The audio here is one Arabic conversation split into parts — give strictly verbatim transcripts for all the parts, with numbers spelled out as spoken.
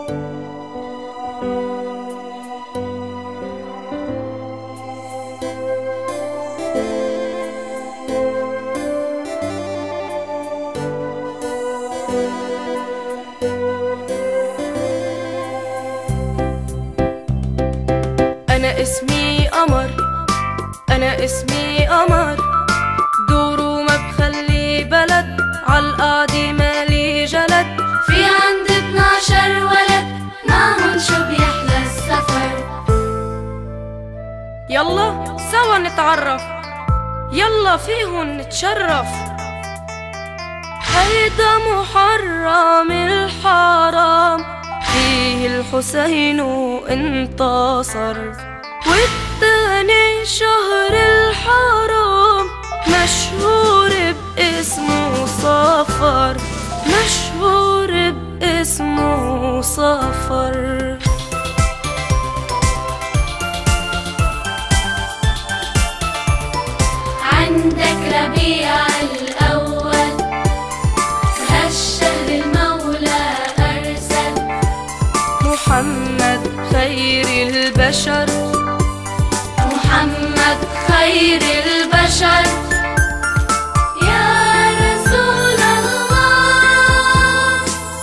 أنا اسمي قمر، أنا اسمي قمر، دوره ما بخلي بلد، عالقعدة مالي جلد، في عند اتناشر ولد، معهم شو بيحلى السفر. يلا سوا نتعرف، يلا فيهن نتشرف. هيدا محرم الحرام، فيه الحسين انتصر، والتاني شهر الحرام مشهور باسمه صفر، مشهور باسمه صفر. عندك ربيع الأول، هالشهر المولى أرسل، محمد خير البشر، محمد خير البشر، يا رسول الله.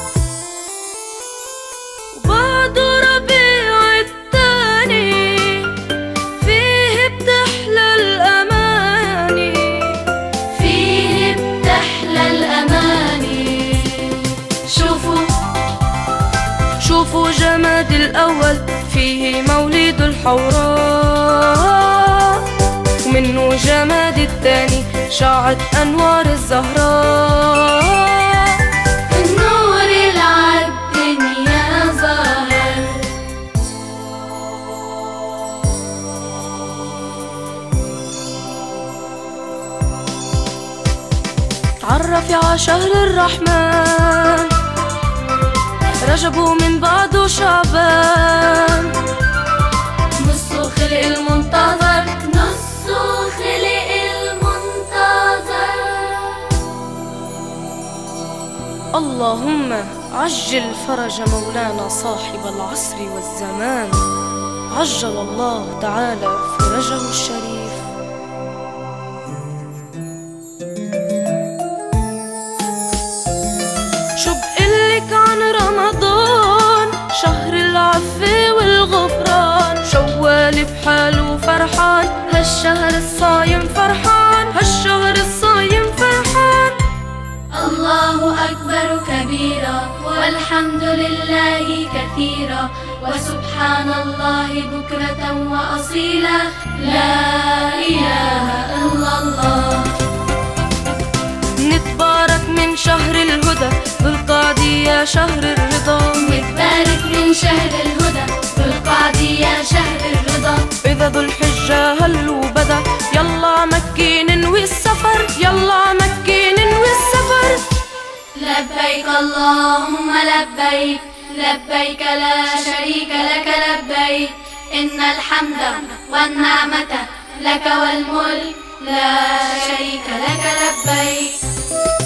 وبعد ربيع التاني فيه بتحلى الأماني، فيه بتحلى الأماني. شوفوا شوفوا جماد الأول، فيه مولد الحوراء، ومنه جماد الثاني شاعت أنوار الزهراء، النور العالدنيا ظاهر. تعرفي ع شهر الرحمن، رجب ومن بعده شعبان، نصه خلق المنتظر، نصه خلق المنتظر. اللهم عجل فرج مولانا صاحب العصر والزمان، عجل الله تعالى فرجه الشريف. شو بقلك عن رمضان، شهر العفو والغفران، شوال بحاله فرحان، هالشهر الصايم فرحان، هالشهر الصايم فرحان. الله أكبر كبيرا، والحمد لله كثيرا، وسبحان الله بكرة وأصيلا، لا إله إلا الله. نتبارك من شهر الهدى، بالقعدة يا شهر الرضا، نتبارك من شهر الهدى، بالقعدة يا شهر الرضا. إذا ذو الحجة هل وبدا، يلا مكي ننوي السفر، يلا مكي ننوي السفر. لبيك اللهم لبيك، لبيك لا شريك لك لبيك، إن الحمد والنعمة لك والملك لا شريك لك لبيك.